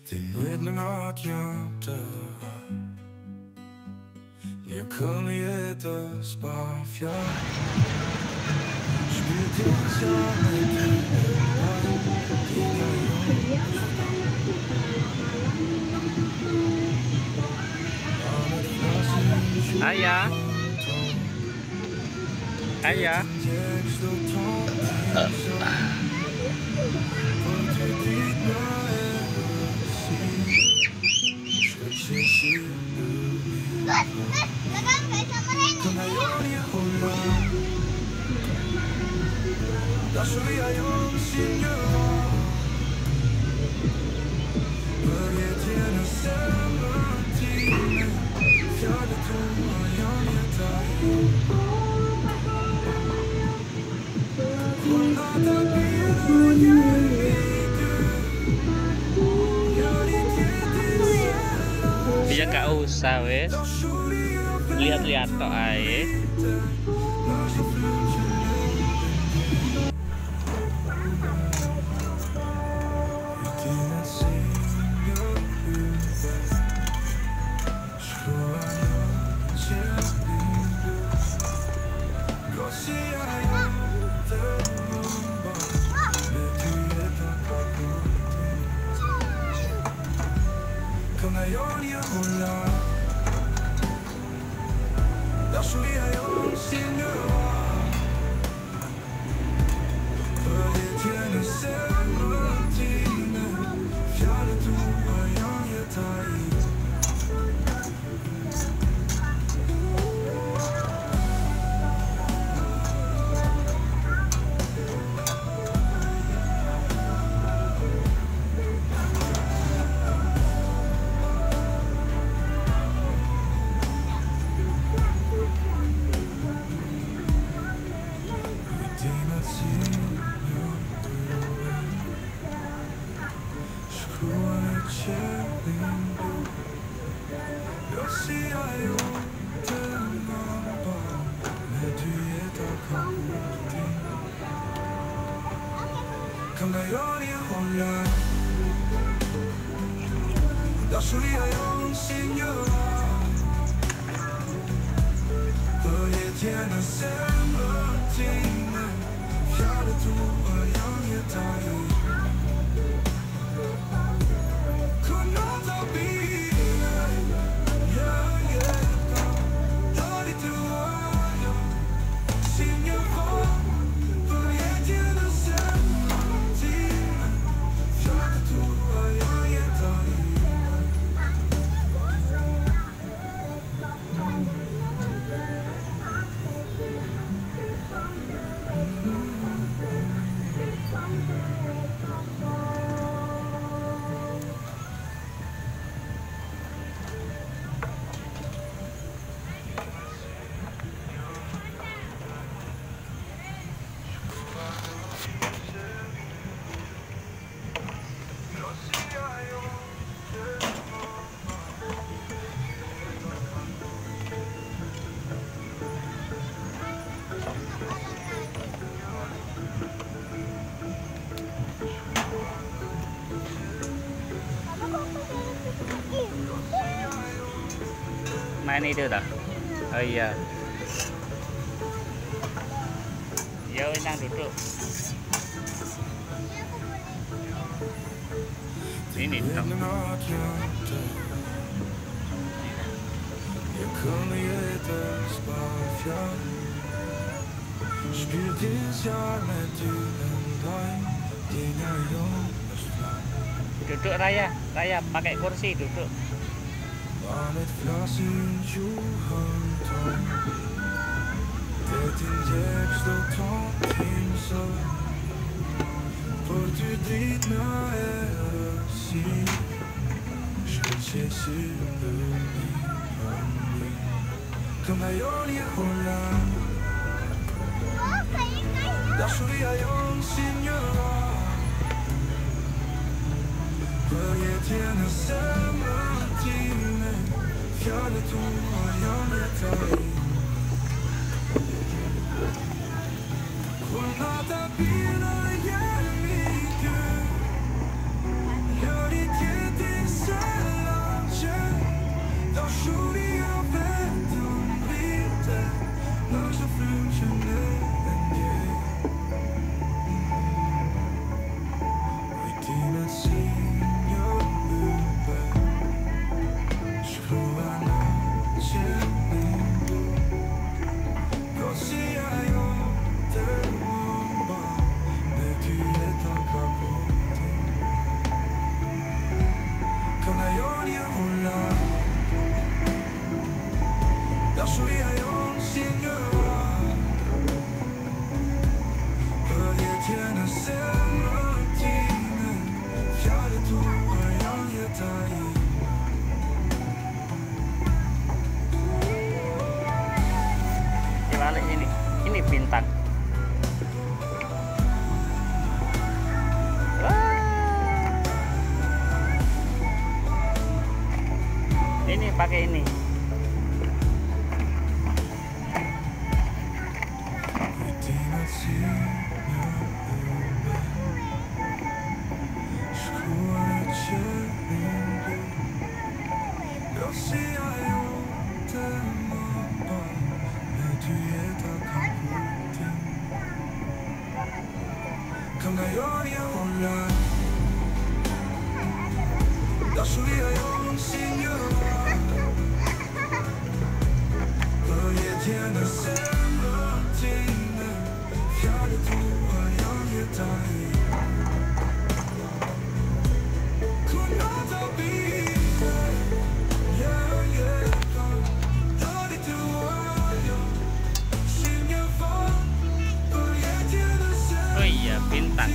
Ayah, ayah. Bisa gak usah wes, lihat-lihat tok ae. Main itu dah. Oh iya. Ya Inang duduk. Ini dong. Duduk Raya, Raya pakai kursi duduk. Ini pakai ini. Oh iya, bintang.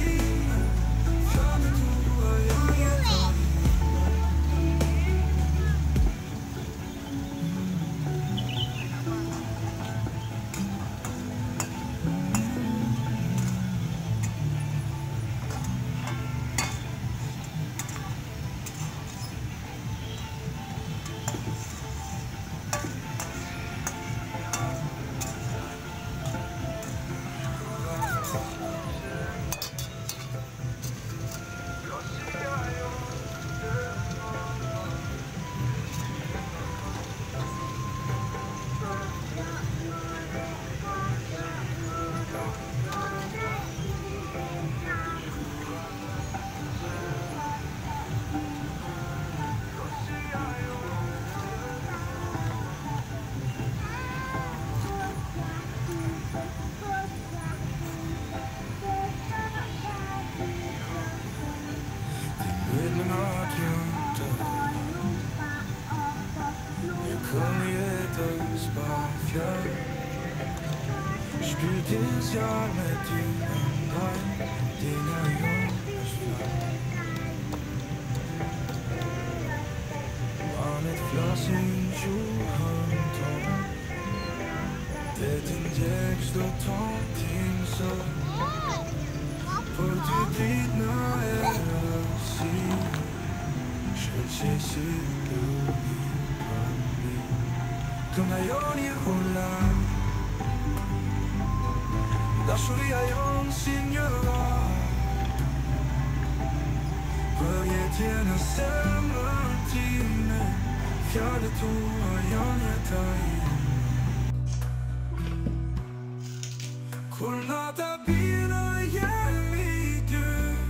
Spielt dieses Jahr mit dir ein Dinger junges Var mit flasken juhantom Det din tekst og tomting så På du dit når jeg siger Selv sig sit lugi pandemi Kom na joni hula Dashuria yon signora Proietiene sermentine Fiale tua janietai Kulnata bina jeli du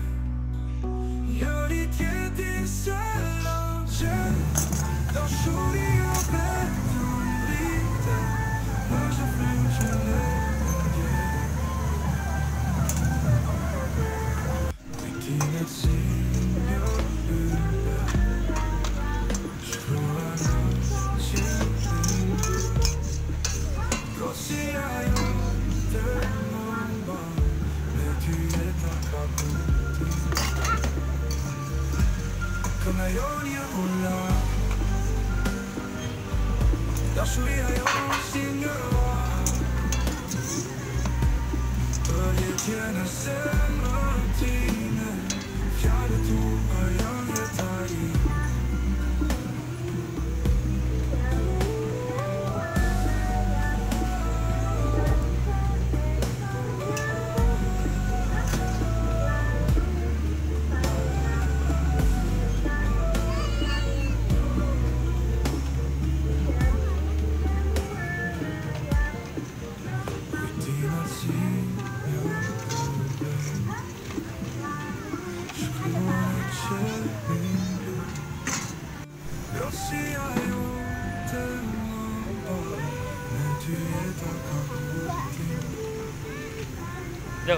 Gör ditt jättesällan Dashuria beton lite Lösa flyger Lasciare io signora Proietiene sermentine Fiale tua janietai Yo.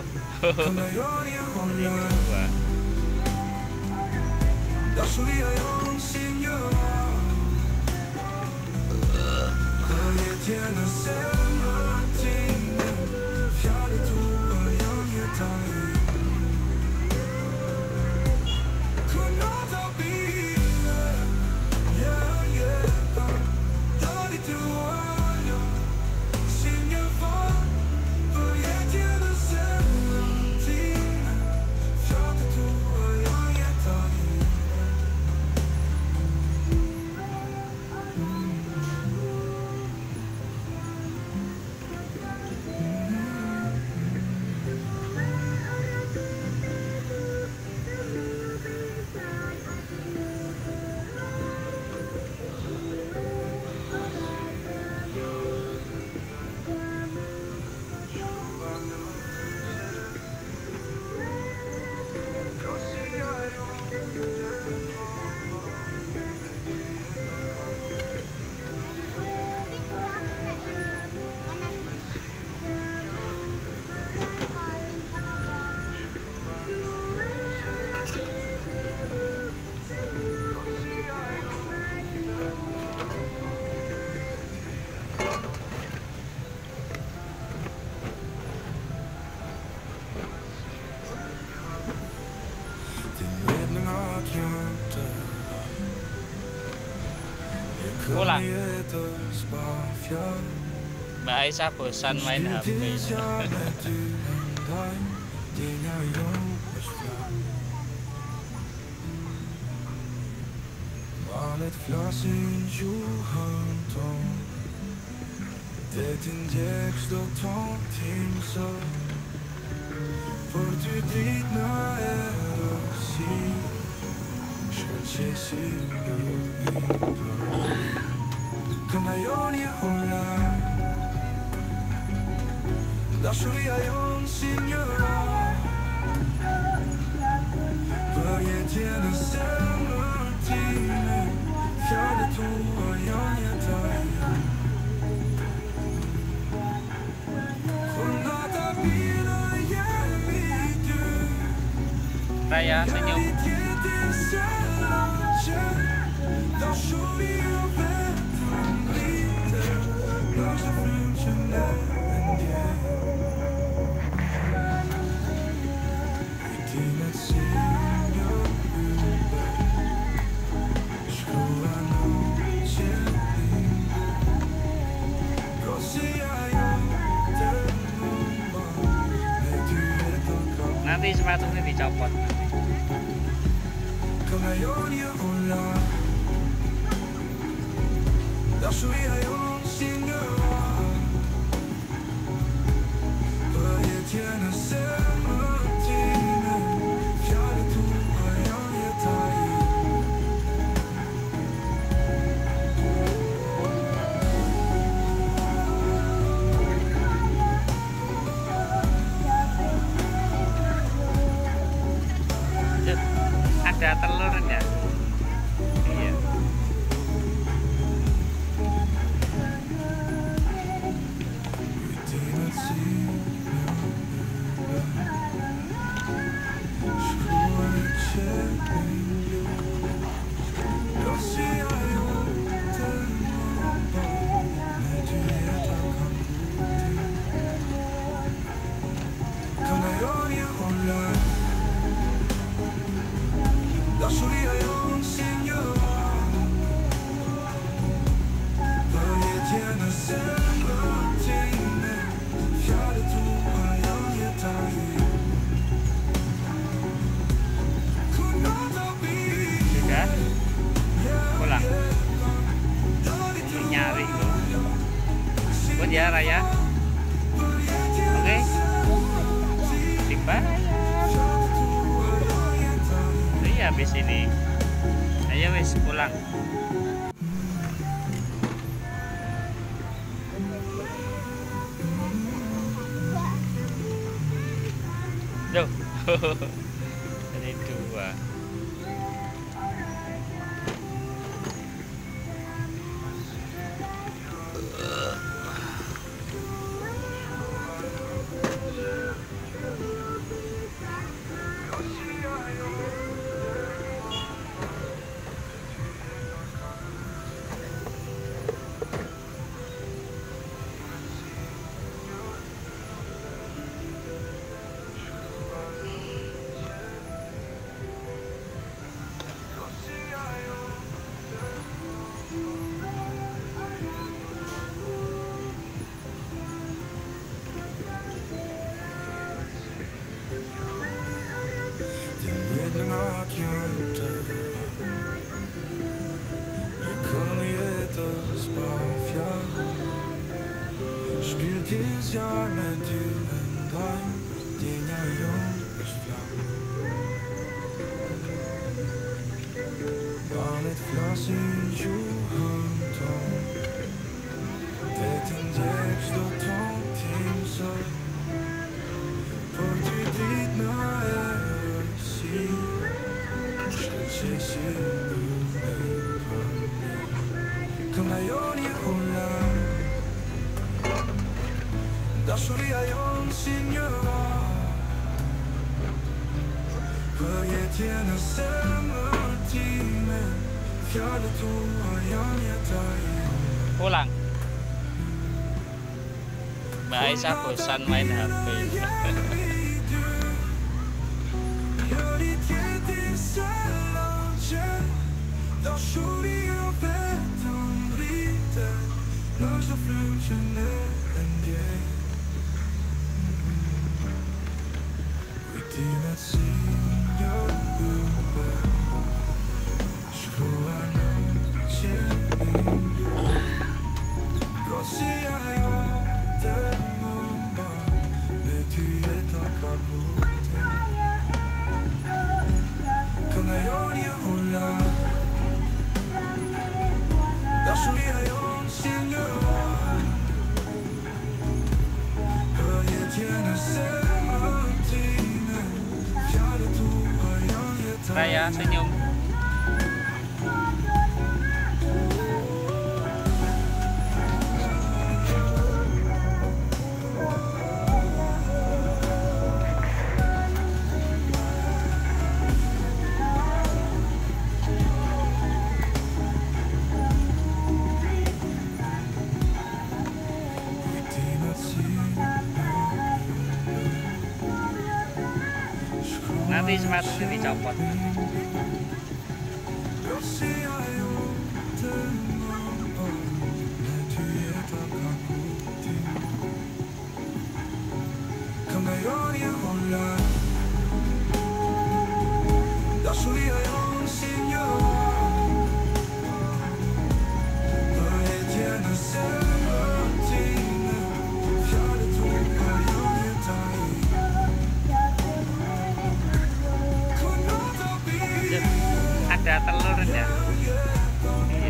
Pulang. Kom ner ett Ösbafjall. Mbak Aisyah bosan main HP. Hittills jag med du undrar dina jordgubbsflagg. Vanligt glas i en Johansson. Det din djävs då tar till så. För du dina är och si. Skall se kunna jag ni hålla. Lasciare io un signore Börje tjäna sommartiden Fjärde toa jag ger dig Kollata bilar jag vid du Raya senyum. Lasciare io vedo lite Lascia fluggere en dig Nanti sepatunya dicopot. Ada telurnya. Iya. Lascio via io un signore Börje tjäna sommartiden Fjärde toa jag ger dig Kollata Sudah pulang. Nyari lu. Buat ya Raya. Oke. Dibayar. Iya habis ini. Ayo wis pulang. Duh. Ini dua. Tills jag med du undrar dina jordgubbsflagg. Vanligt glas i en Johansson. Vet en djävs då tar till så. För du dina är och si. Skall se kunna jag ni hålla. Lascio via io un signore Börje tjäna sommartiden Fjärde toa jag ger dig Pulang. Mbak Aisyah bosan main HP. Lascio via vedo Langs de vloedje neer en jij. Weet met zien jou bij. Schroa no ciebie. Rosja jo te mama. Mais tu es taka beauté. Kan jag göra hålla. Lasciare un signore. Hör tiene serpentine. Fjärde tua jag ger Raya senyum. Nanti sepatunya dicopot. Ada telurnya. Iya.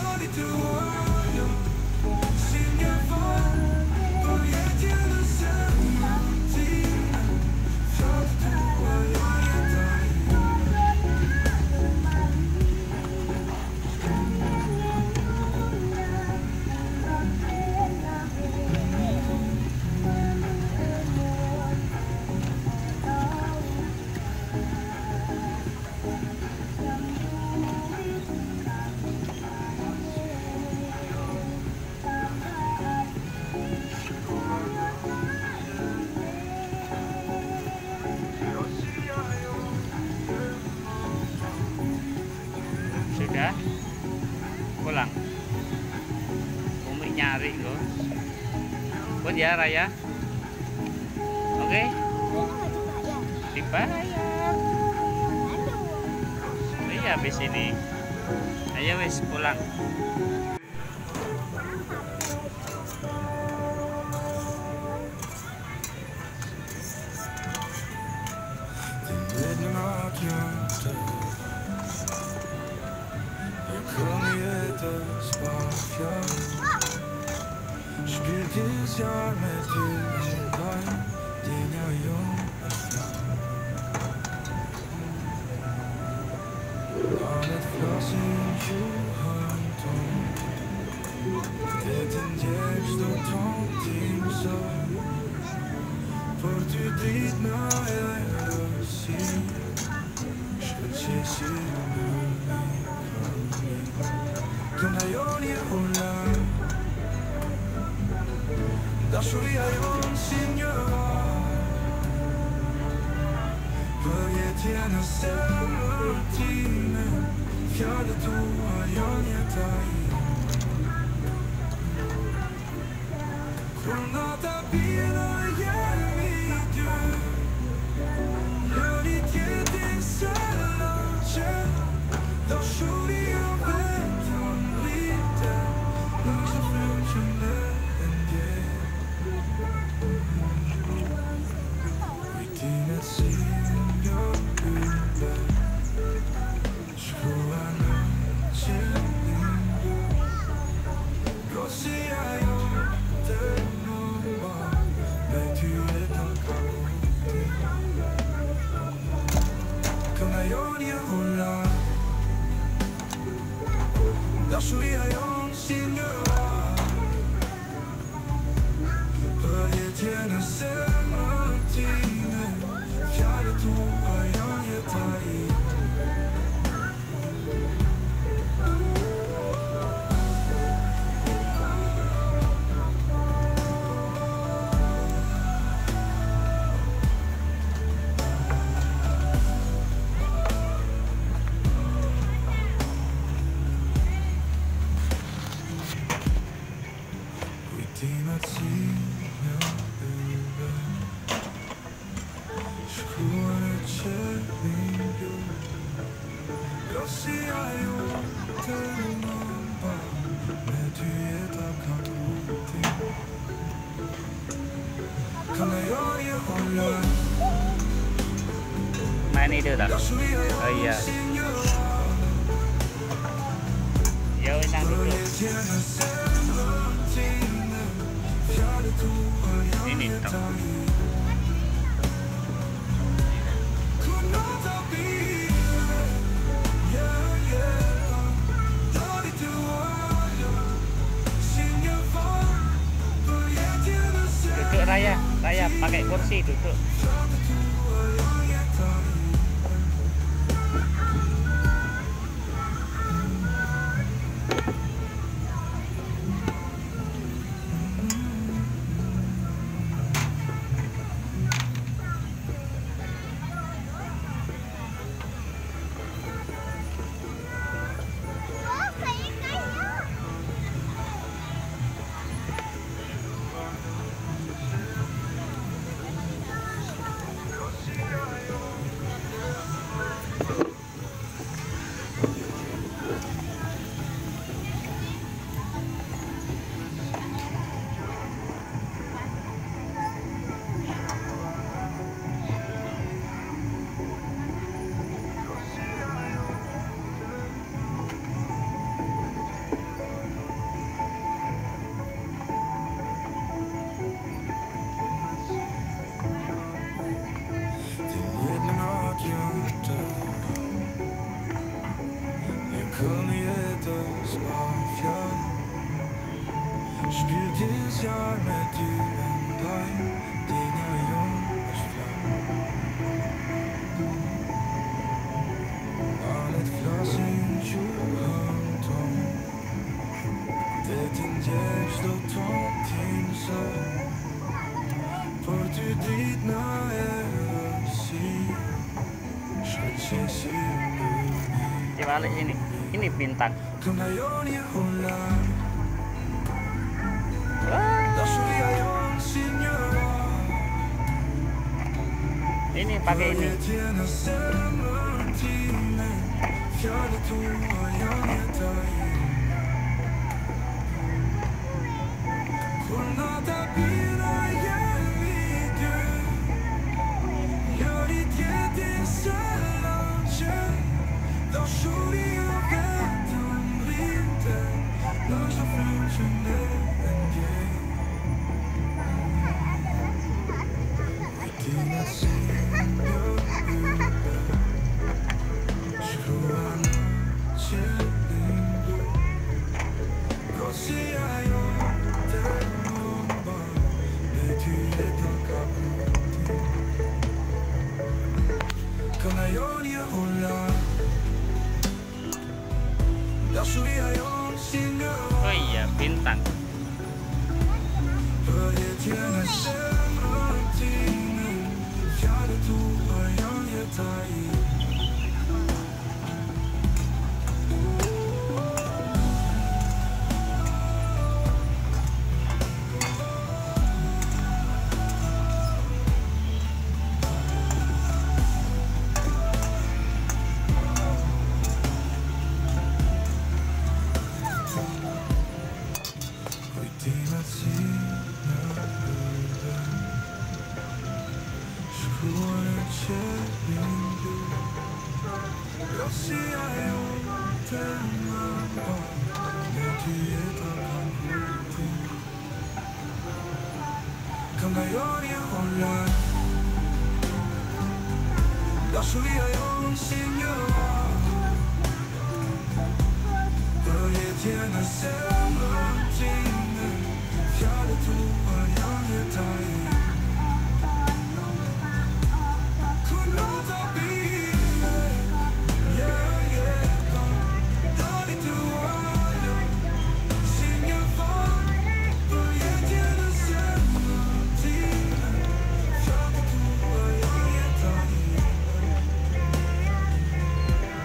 Sudah pulang. Umi nyari loh. Buat ya Raya. Oke. Dibayar. Iya habis ini. Ayo wes pulang. Spielt dieses Jahr mit dir rein, den jag jobbar fram. Har ett glas i Johan tom. Det en djävs då tomt insåg. För du dit när jag är sin. Skulle se kunna jag ner hålla. Dashuria un signore. Börje tiene serpentine. Fjärde tua jag ger dig. Kronata bina ger mig du. Gör ditt jättesällan känd. Dashuria vet han lite. Långs de flugkände en del. Dina singer ute. Skruva ner känning. Rosja jo te mama. Men du är taka beauté. Kunna jag ner hålla. Lasciare un signore. Börje tiene serpentine. Fjärde tua jag ger dig. 뛰며 지면을 구원을 채비고 러시아요 대만 밤내 뒤에 다가오고 강하연이 올라 Main itu tak? Oh iya. Ya enak dulu. Ini tak? Duduk Raya, Raya pakai kursi duduk. Spiel dieses Jahr mit dir in dein Dinge junges Alet glas in juhantom Vet inte stå tomt insa För du dit när jag ser Skrätsen ser Dibalik ini bintang. 강하연이 올라 Ini pakai ini. Oh iya, bintang. 강하연이 올라 lascio via io signore proiettene stamattina fiale tua io dai con nota bene yeah yeah dai tua signor proiettene stamattina fiale tua io dai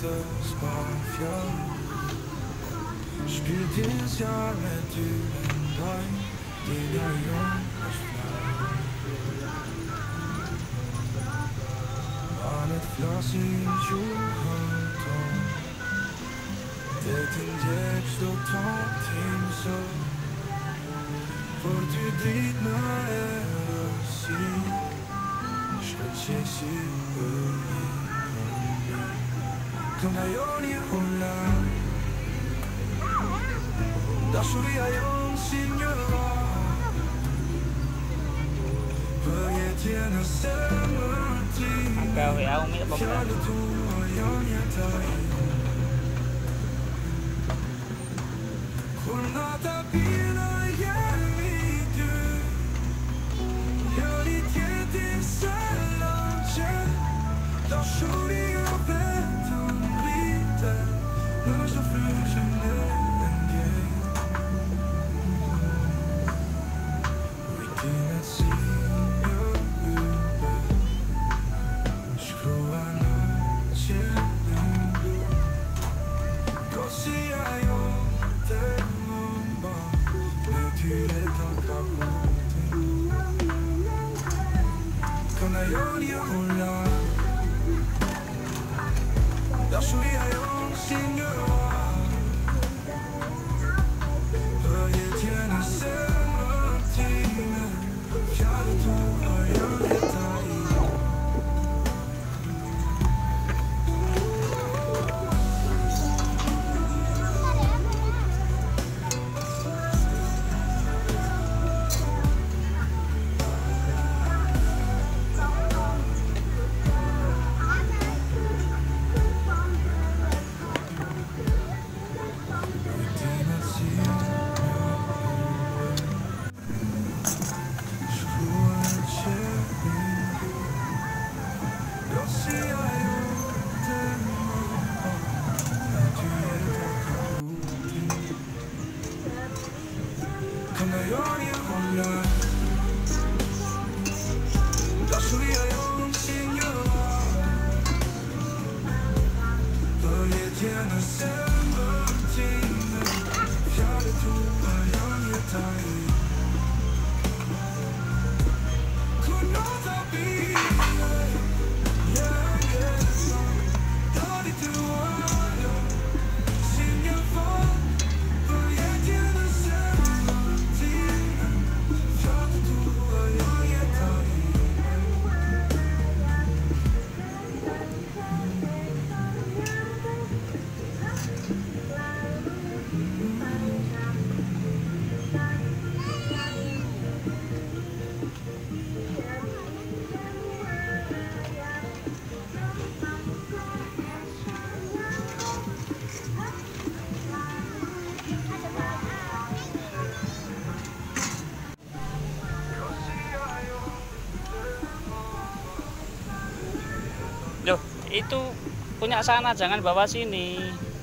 das Mafia. Spielt dieses Jahr mit Dünen bei, der Jungs Anet flassin juhanton Detin jeks do tantim så Får du dit när jag ser Ska tjejsi ui Kuna yoni hula Dashuria yon signora Perhatian seperti Angka WA Umi apa enggak? Fjärde tua jag nyatai Kolnata bila jag vid du Jag ditt jättesällan känd Dashuria beton lite När så flyger en grej Vilken att se Loh, itu punya sana, jangan bawa sini.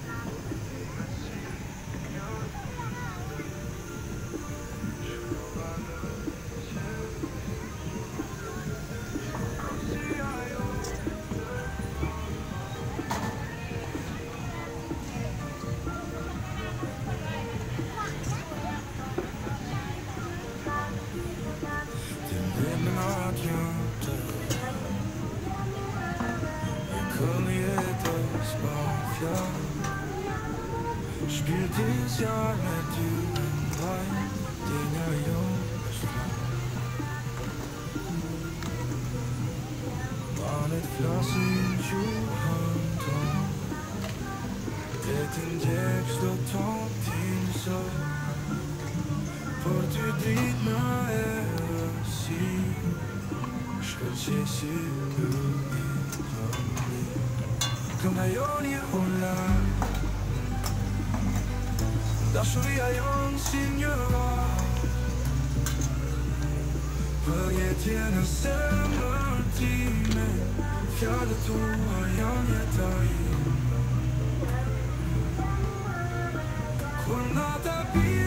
Spielt dieses Jahr mit Dünen bei, der Jungs Anet flassin juhanton Detin jeks do tantim så Får du dit när jag ser Ska tjejsi ui Kuna yoni hula Dashuria yon signora Perhatian seperti Fjärde tua jag nyatai Kolnata bila